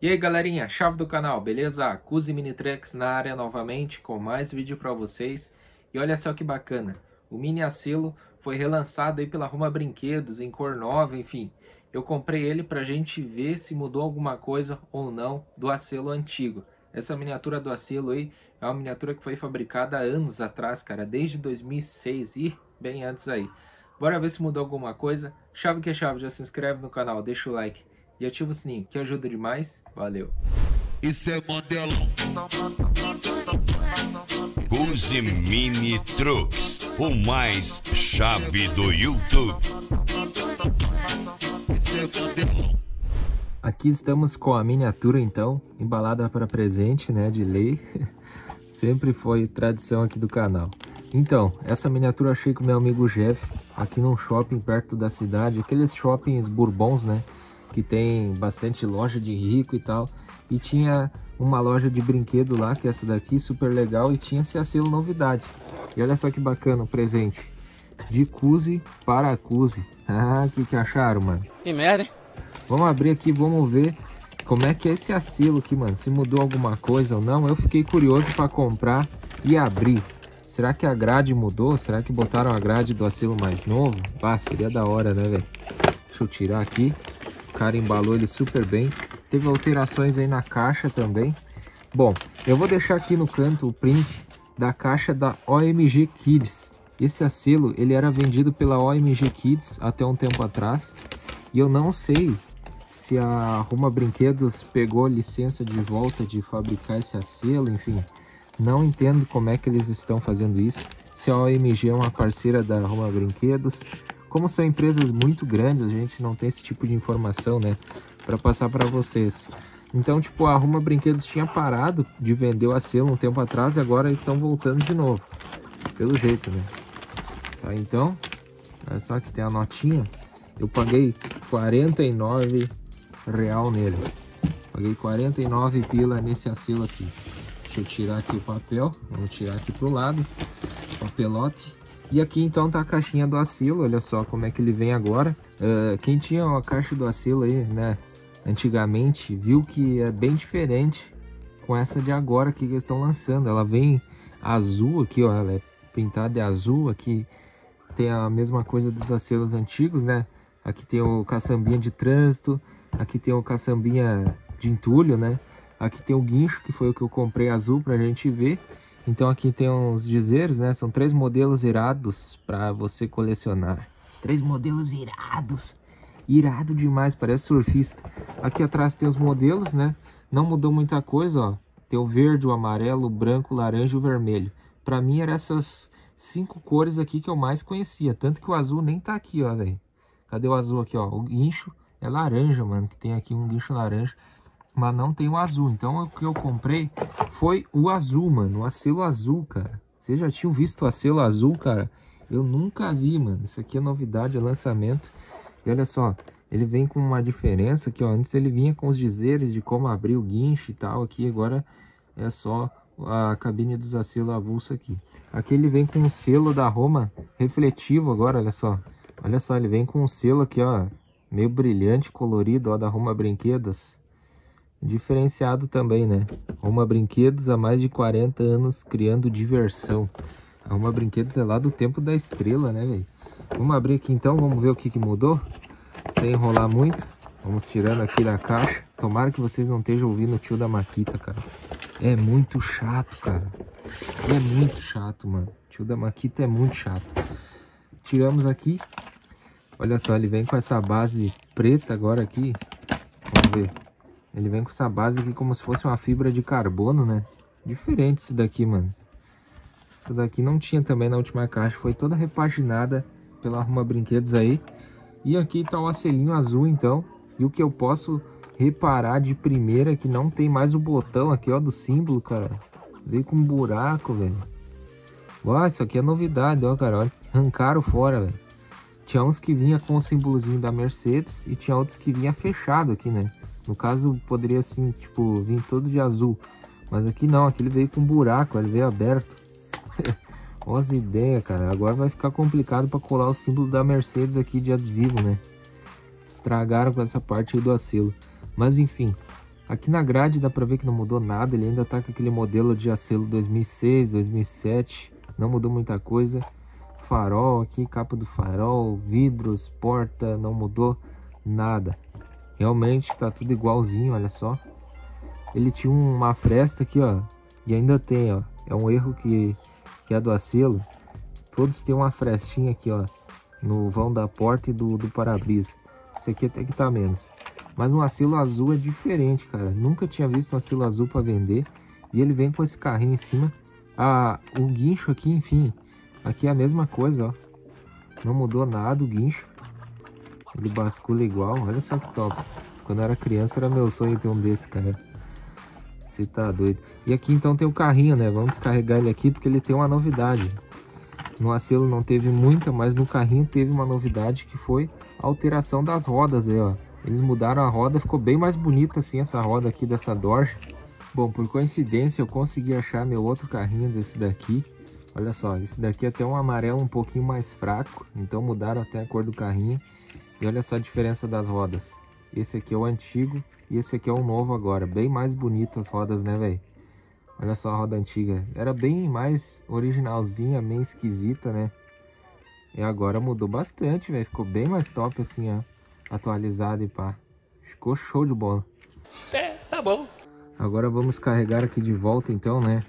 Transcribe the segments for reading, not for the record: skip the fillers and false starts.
E aí galerinha, chave do canal, beleza? Kuzi Mini Trucks na área novamente com mais vídeo para vocês. E olha só que bacana, o Mini Acelo foi relançado aí pela Roma Brinquedos em cor nova, enfim. Eu comprei ele pra gente ver se mudou alguma coisa ou não do Acelo antigo. Essa miniatura do Acelo aí é uma miniatura que foi fabricada há anos atrás, cara, desde 2006 e bem antes aí. Bora ver se mudou alguma coisa. Chave que é chave, já se inscreve no canal, deixa o like e ativa o sininho, que ajuda demais. Valeu! Isso é Mandelão. Kuzi Mini Trucks, o mais chave do YouTube. Isso é Mandelão. Aqui estamos com a miniatura então, embalada para presente, né, de lei. Sempre foi tradição aqui do canal. Então, essa miniatura eu achei com meu amigo Jeff, aqui num shopping perto da cidade, aqueles shoppings bourbons, né, que tem bastante loja de rico e tal. E tinha uma loja de brinquedo lá, que é essa daqui, super legal, e tinha esse Acelo novidade. E olha só que bacana o presente, de Kuzi para Kuzi. Ah, que acharam, mano? Que merda, hein? Vamos abrir aqui, vamos ver como é que é esse Acelo aqui, mano. Se mudou alguma coisa ou não. Eu fiquei curioso para comprar e abrir. Será que a grade mudou? Será que botaram a grade do Acelo mais novo? Ah, seria da hora, né, velho? Deixa eu tirar aqui. O cara embalou ele super bem. Teve alterações aí na caixa também. Bom, eu vou deixar aqui no canto o print da caixa da OMG Kids. Esse Acelo, ele era vendido pela OMG Kids até um tempo atrás. E eu não sei se a Roma Brinquedos pegou licença de volta de fabricar esse Acelo, enfim. Não entendo como é que eles estão fazendo isso. Se a OMG é uma parceira da Roma Brinquedos. Como são empresas muito grandes, a gente não tem esse tipo de informação, né, para passar para vocês. Então, tipo, a Roma Brinquedos tinha parado de vender o Acelo um tempo atrás e agora estão voltando de novo. Pelo jeito, né? Tá, então, olha só que tem a notinha. Eu paguei R$49 nele. Paguei 49 pila nesse Acelo aqui. Deixa eu tirar aqui o papel. Vamos tirar aqui pro lado. Papelote. E aqui então tá a caixinha do Acelo. Olha só como é que ele vem agora. Quem tinha a caixa do Acelo aí, né, antigamente, viu que é bem diferente com essa de agora que eles estão lançando. Ela vem azul aqui, ó. Ela é pintada de azul. Aqui tem a mesma coisa dos Acelos antigos, né? Aqui tem o caçambinha de trânsito. Aqui tem o caçambinha de entulho, né? Aqui tem o guincho, que foi o que eu comprei azul pra gente ver. Então aqui tem uns dizeres, né? São 3 modelos irados para você colecionar. 3 modelos irados. Irado demais, parece surfista. Aqui atrás tem os modelos, né? Não mudou muita coisa, ó. Tem o verde, o amarelo, o branco, o laranja e o vermelho. Pra mim eram essas 5 cores aqui que eu mais conhecia. Tanto que o azul nem tá aqui, ó, velho. Cadê o azul aqui, ó? O guincho é laranja, mano. Que tem aqui um guincho laranja. Mas não tem o azul. Então o que eu comprei foi o azul, mano. O Acelo azul, cara. Vocês já tinham visto o Acelo azul, cara? Eu nunca vi, mano. Isso aqui é novidade, é lançamento. E olha só, ele vem com uma diferença aqui, ó. Antes ele vinha com os dizeres de como abrir o guincho e tal. Aqui agora é só a cabine dos Acelo avulsa aqui. Aqui ele vem com um selo da Roma refletivo agora, olha só. Olha só, ele vem com um selo aqui, ó. Meio brilhante, colorido, ó, da Roma Brinquedos. Diferenciado também, né? Roma Brinquedos há mais de 40 anos criando diversão. A Roma Brinquedos é lá do tempo da estrela, né, velho? Vamos abrir aqui então, vamos ver o que muda. Sem enrolar muito. Vamos tirando aqui da caixa. Tomara que vocês não estejam ouvindo o tio da Maquita, cara. É muito chato, cara. É muito chato, mano. O tio da Maquita é muito chato. Tiramos aqui. Olha só, ele vem com essa base preta agora aqui. Vamos ver. Ele vem com essa base aqui como se fosse uma fibra de carbono, né? Diferente isso daqui, mano. Essa daqui não tinha também na última caixa. Foi toda repaginada pela Roma Brinquedos aí. E aqui tá o acelinho azul, então. E o que eu posso reparar de primeira é que não tem mais o botão aqui, ó, do símbolo, cara. Veio com um buraco, velho. Ó, isso aqui é novidade, ó, cara. Olha, arrancaram fora, velho. Tinha uns que vinha com o símbolozinho da Mercedes e tinha outros que vinha fechado aqui, né? No caso, poderia assim, tipo, vir todo de azul. Mas aqui não, aqui ele veio com um buraco, ele veio aberto. Olha as ideias, cara. Agora vai ficar complicado para colar o símbolo da Mercedes aqui de adesivo, né? Estragaram com essa parte aí do Acelo. Mas enfim, Aqui na grade dá pra ver que não mudou nada, ele ainda tá com aquele modelo de acelo 2006, 2007, não mudou muita coisa. Farol aqui, capa do farol, vidros, porta, não mudou nada. Realmente tá tudo igualzinho, olha só. Ele tinha uma fresta aqui, ó, e ainda tem, ó. É um erro que é do acelo. Todos têm uma frestinha aqui, ó, no vão da porta e do para-brisa. Esse aqui até que tá menos. Mas um acelo azul é diferente, cara. Nunca tinha visto um acelo azul para vender. E ele vem com esse carrinho em cima. O guincho aqui, enfim, aqui é a mesma coisa, ó. Não mudou nada o guincho. Ele bascula igual, olha só que top. Quando eu era criança era meu sonho ter um desse, cara. Você tá doido. E aqui então tem o carrinho, né? Vamos descarregar ele aqui porque ele tem uma novidade. No acelo não teve muita, mas no carrinho teve uma novidade que foi a alteração das rodas aí, ó. Eles mudaram a roda, ficou bem mais bonita assim essa roda aqui dessa Dodge. Bom, por coincidência eu consegui achar meu outro carrinho desse daqui. Olha só, esse daqui é até um amarelo um pouquinho mais fraco, então mudaram até a cor do carrinho. E olha só a diferença das rodas. Esse aqui é o antigo e esse aqui é o novo agora. Bem mais bonito as rodas, né, velho? Olha só a roda antiga. Era bem mais originalzinha, meio esquisita, né? E agora mudou bastante, velho. Ficou bem mais top assim, ó. Atualizado e pá. Ficou show de bola. Tá bom. Agora vamos carregar aqui de volta então, né?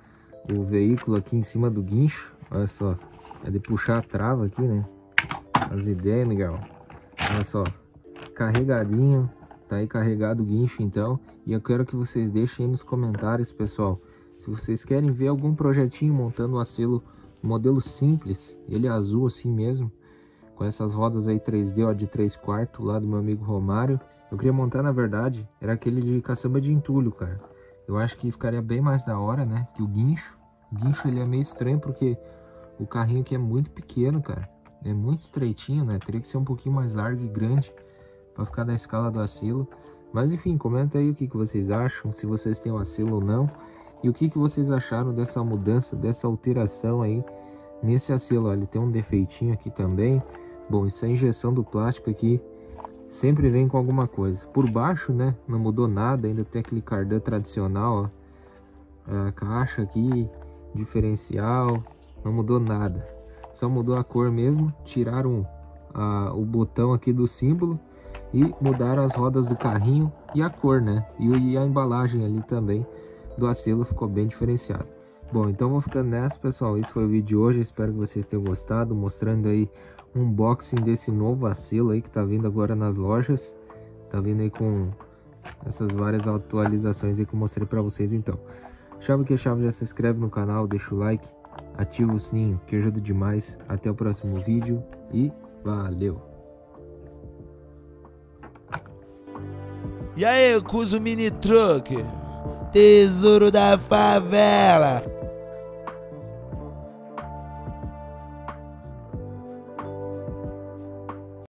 O veículo aqui em cima do guincho. Olha só. É de puxar a trava aqui, né? As ideias, Miguel. Olha só. Carregadinho. Tá aí carregado o guincho então. E eu quero que vocês deixem aí nos comentários, pessoal, se vocês querem ver algum projetinho montando um acelo modelo simples, ele é azul assim mesmo, com essas rodas aí 3D, ó, de 3/4 lá do meu amigo Romário. Eu queria montar, na verdade, era aquele de caçamba de entulho, cara. Eu acho que ficaria bem mais da hora, né, que o guincho. O guincho ele é meio estranho porque o carrinho aqui é muito pequeno, cara. É muito estreitinho, né, teria que ser um pouquinho mais largo e grande para ficar na escala do acelo. Mas enfim, comenta aí o que vocês acham, se vocês têm um acelo ou não. E o que vocês acharam dessa mudança, dessa alteração aí nesse acelo. Ó, ele tem um defeitinho aqui também. Bom, isso é a injeção do plástico aqui. Sempre vem com alguma coisa. Por baixo, né, não mudou nada. Ainda tem aquele cardan tradicional, ó. A caixa aqui, diferencial, não mudou nada. Só mudou a cor mesmo. Tiraram o botão aqui do símbolo. E mudaram as rodas do carrinho e a cor, né? E a embalagem ali também do acelo ficou bem diferenciado. Bom, então vou ficando nessa, pessoal. Esse foi o vídeo de hoje. Espero que vocês tenham gostado. Mostrando aí um unboxing desse novo acelo aí que tá vindo agora nas lojas. Tá vindo aí com essas várias atualizações aí que eu mostrei pra vocês então. Chave que é chave, já se inscreve no canal, deixa o like, ativa o sininho que ajuda demais. Até o próximo vídeo e valeu! E aí, Cuso Mini Truck, tesouro da favela.